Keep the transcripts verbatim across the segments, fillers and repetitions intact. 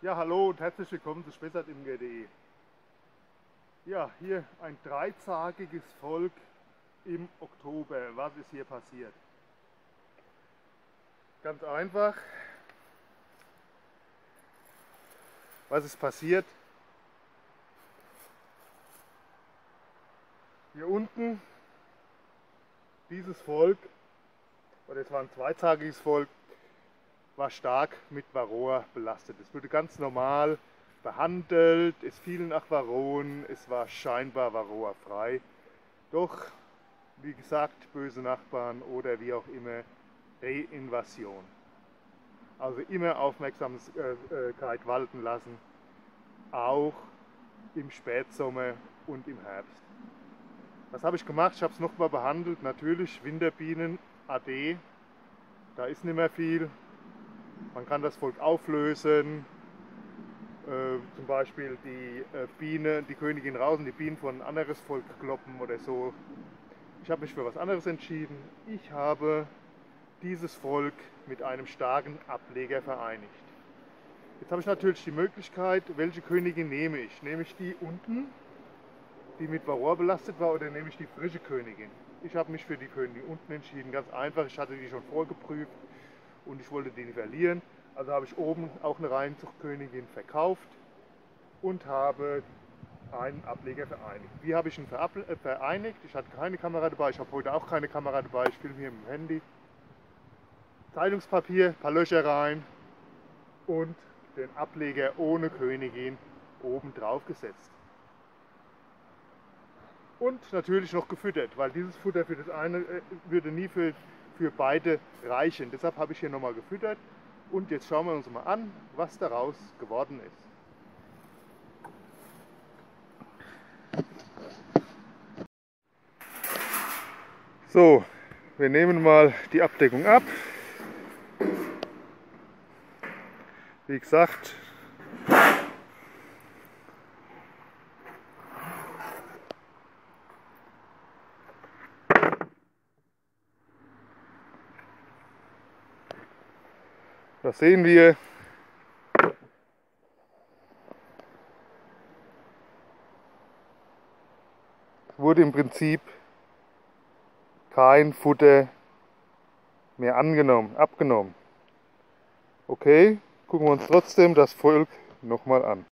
Ja, hallo und herzlich willkommen zu spessartimker punkt de. Ja, hier ein dreizagiges Volk im Oktober. Was ist hier passiert? Ganz einfach. Was ist passiert? Hier unten, dieses Volk, oder es war ein zweizagiges Volk, war stark mit Varroa belastet. Es wurde ganz normal behandelt, es fielen Acharonen, es war scheinbar Varroa-frei. Doch, wie gesagt, böse Nachbarn oder wie auch immer, Reinvasion. Also immer Aufmerksamkeit walten lassen, auch im Spätsommer und im Herbst. Was habe ich gemacht? Ich habe es nochmal behandelt, natürlich Winterbienen A D, da ist nicht mehr viel. Man kann das Volk auflösen, äh, zum Beispiel die äh, Biene, die Königin raus und die Bienen von ein anderes Volk kloppen oder so. Ich habe mich für was anderes entschieden. Ich habe dieses Volk mit einem starken Ableger vereinigt. Jetzt habe ich natürlich die Möglichkeit, welche Königin nehme ich? Nehme ich die unten, die mit Varroa belastet war, oder nehme ich die frische Königin? Ich habe mich für die Königin unten entschieden, ganz einfach. Ich hatte die schon vorgeprüft und ich wollte die nicht verlieren. Also habe ich oben auch eine Reinzuchtkönigin verkauft und habe einen Ableger vereinigt. Wie habe ich ihn vereinigt? Ich hatte keine Kamera dabei, ich habe heute auch keine Kamera dabei, ich filme hier mit dem Handy. Zeitungspapier, ein paar Löcher rein und den Ableger ohne Königin oben drauf gesetzt. Und natürlich noch gefüttert, weil dieses Futter für das eine äh, würde nie für, für beide reichen. Deshalb habe ich hier nochmal gefüttert. Und jetzt schauen wir uns mal an, was daraus geworden ist. So, wir nehmen mal die Abdeckung ab. Wie gesagt, da sehen wir, es wurde im Prinzip kein Futter mehr angenommen, abgenommen. Okay, gucken wir uns trotzdem das Volk nochmal an.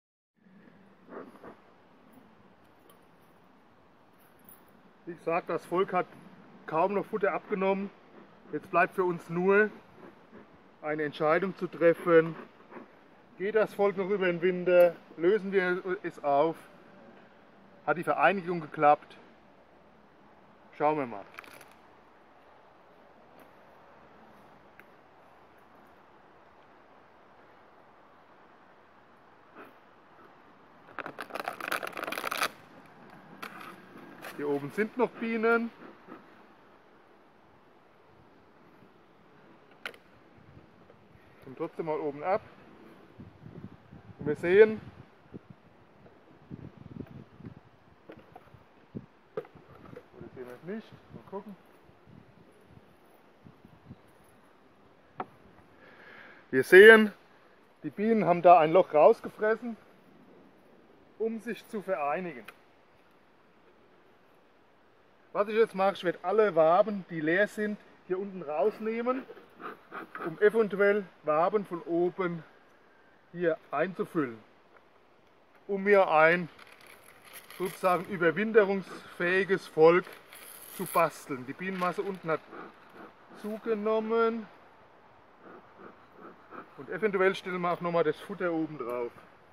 Wie gesagt, das Volk hat kaum noch Futter abgenommen. Jetzt bleibt für uns nur eine Entscheidung zu treffen. Geht das Volk noch über den Winter? Lösen wir es auf? Hat die Vereinigung geklappt? Schauen wir mal. Hier oben sind noch Bienen. Und trotzdem mal oben ab. Und wir sehen, oder sehen wir es nicht, mal gucken. Wir sehen, die Bienen haben da ein Loch rausgefressen, um sich zu vereinigen. Was ich jetzt mache, ich werde alle Waben, die leer sind, hier unten rausnehmen, um eventuell Waben von oben hier einzufüllen, um mir ein sozusagen überwinterungsfähiges Volk zu basteln. Die Bienenmasse unten hat zugenommen und eventuell stellen wir auch nochmal das Futter oben drauf.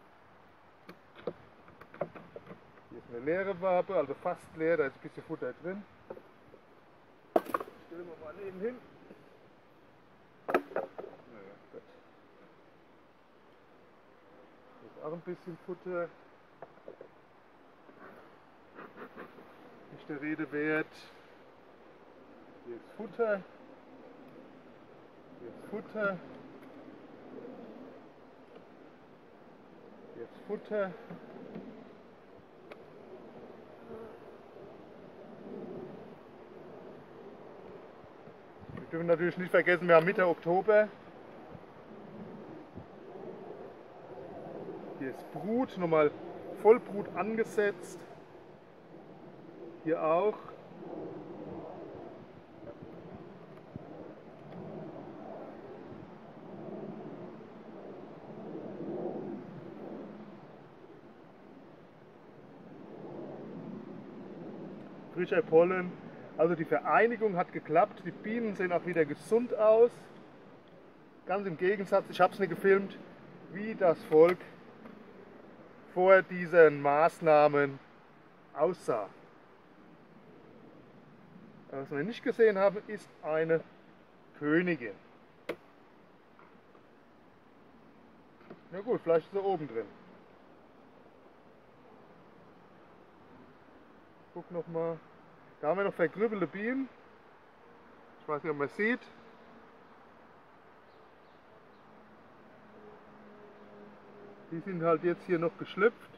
Hier ist eine leere Wabe, also fast leer, da ist ein bisschen Futter drin. Stellen wir mal neben hin. Naja, gut. Hier ist auch ein bisschen Futter. Nicht der Rede wert. Hier ist Futter. Hier ist Futter. Hier ist Futter. Wir dürfen natürlich nicht vergessen, wir haben Mitte Oktober. ist Brut, nochmal Vollbrut angesetzt. Hier auch. Frischer Pollen. Also die Vereinigung hat geklappt. Die Bienen sehen auch wieder gesund aus. Ganz im Gegensatz, ich habe es nicht gefilmt, wie das Volk vor diesen Maßnahmen aussah. Was wir nicht gesehen haben, ist eine Königin. Na gut, vielleicht ist sie oben drin. Guck noch mal. Da haben wir noch vergrübelte Bienen. Ich weiß nicht, ob man es sieht. Die sind halt jetzt hier noch geschlüpft.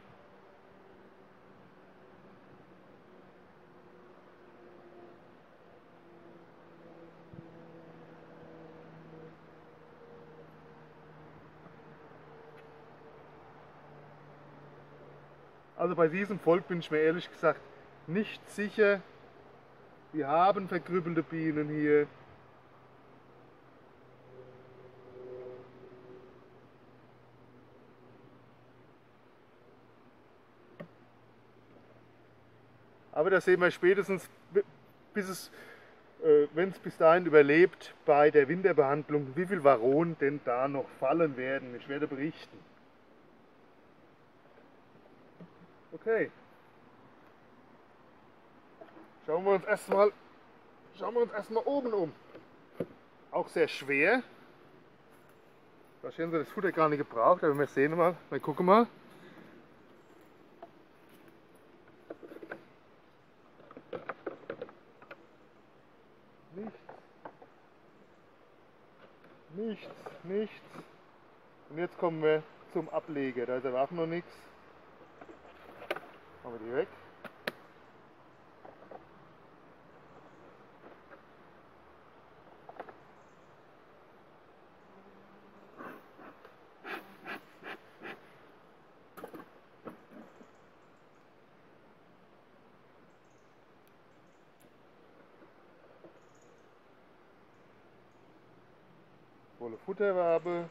Also bei diesem Volk bin ich mir ehrlich gesagt nicht sicher. Wir haben vergrübelte Bienen hier. Aber das sehen wir spätestens, bis es, äh, wenn es bis dahin überlebt, bei der Winterbehandlung, wie viel Varroen denn da noch fallen werden. Ich werde berichten. Okay. Schauen wir uns erstmal, schauen wir uns erstmal oben um. Auch sehr schwer. Wahrscheinlich haben sie das Futter gar nicht gebraucht, aber wir sehen mal, wir gucken mal. Nichts. Nichts, nichts. Und jetzt kommen wir zum Ableger. Da ist aber auch noch nichts. Machen wir die weg. Volle Futterwabe.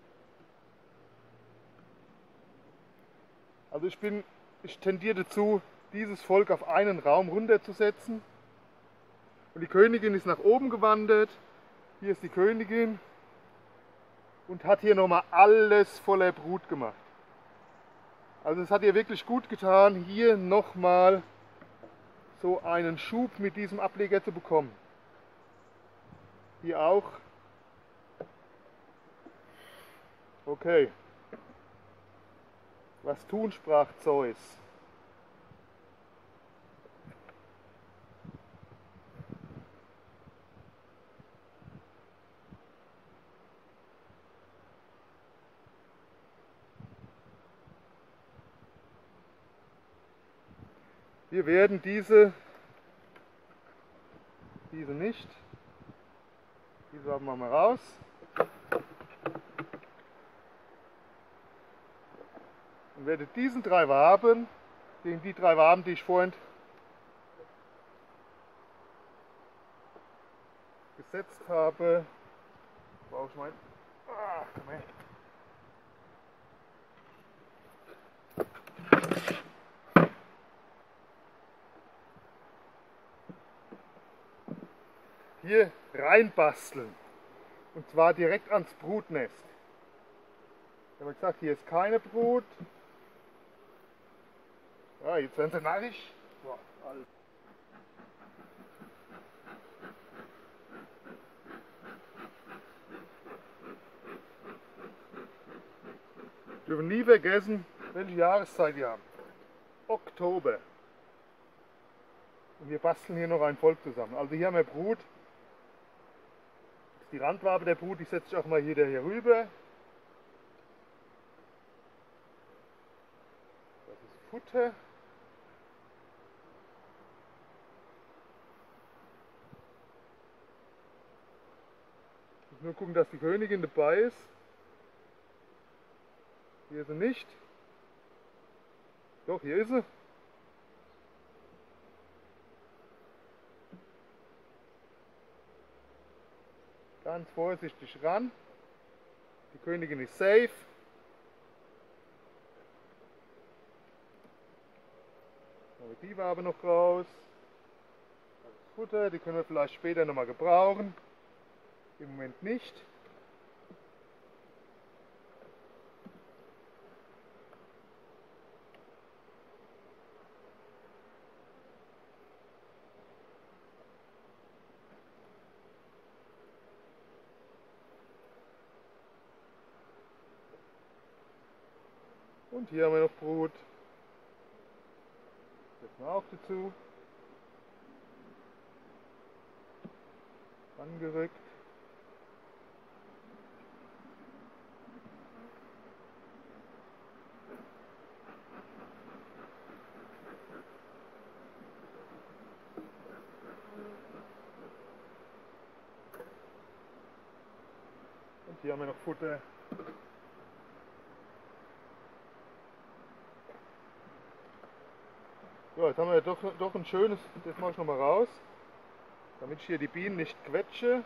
Also ich bin, ich tendiere dazu, dieses Volk auf einen Raum runterzusetzen. Und die Königin ist nach oben gewandert. Hier ist die Königin und hat hier nochmal alles voller Brut gemacht. Also es hat ihr wirklich gut getan, hier nochmal so einen Schub mit diesem Ableger zu bekommen. Hier auch. Okay. Was tun, sprach Zeus. Wir werden diese, diese nicht, diese haben wir mal raus. Und werde diesen drei Waben, gegen die drei Waben, die ich vorhin gesetzt habe, brauche ich mein, ah, komm her. Hier reinbasteln. Und zwar direkt ans Brutnest. Ich habe gesagt, hier ist keine Brut. Ja, jetzt werden sie narrisch. Boah, Alter. Wir dürfen nie vergessen, welche Jahreszeit wir haben. Oktober. Und wir basteln hier noch ein Volk zusammen. Also hier haben wir Brut. Die Randwabe der Brut, die setze ich auch mal wieder hier rüber. Das ist Futter. Ich muss nur gucken, dass die Königin dabei ist. Hier ist sie nicht. Doch, hier ist sie. Ganz vorsichtig ran. Die Königin ist safe. Die war aber noch raus. Das Futter, die können wir vielleicht später nochmal gebrauchen. Im Moment nicht. Und hier haben wir noch Brut. Setzen wir auch dazu. Angerückt. Und hier haben wir noch Futter. Ja, jetzt haben wir doch, doch ein schönes, das mache ich nochmal raus, damit ich hier die Bienen nicht quetsche.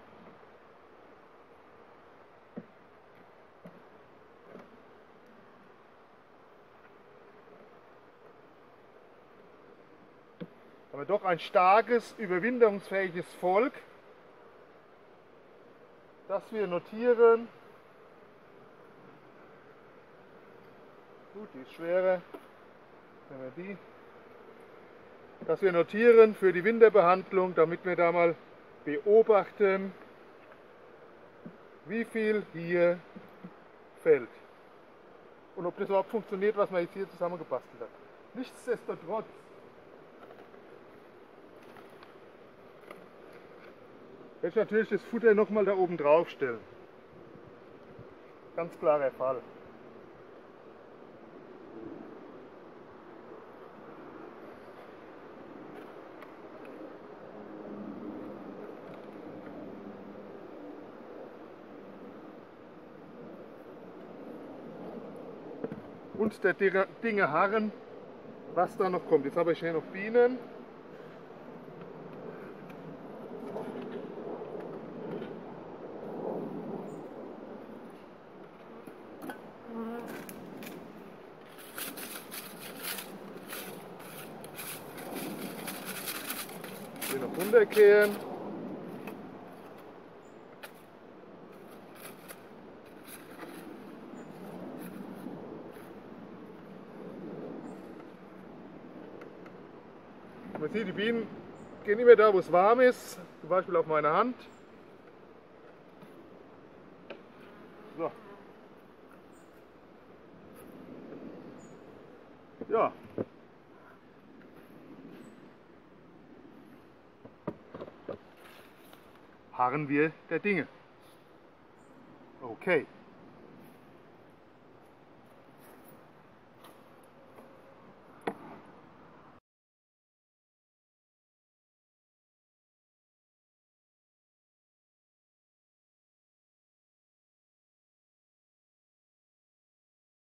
Haben wir doch ein starkes, überwinterungsfähiges Volk, das wir notieren. Gut, die ist schwerer. Nehmen wir die. Dass wir notieren für die Winterbehandlung, damit wir da mal beobachten, wie viel hier fällt. Und ob das überhaupt funktioniert, was man jetzt hier zusammengebastelt hat. Nichtsdestotrotz werde ich natürlich das Futter nochmal da oben drauf stellen. Ganz klarer Fall. Und der Dinge harren, was da noch kommt. Jetzt habe ich hier noch Bienen. Hier noch runterkehren. Man sieht, die Bienen gehen immer da, wo es warm ist, zum Beispiel auf meiner Hand. So. Ja. Harren wir der Dinge. Okay.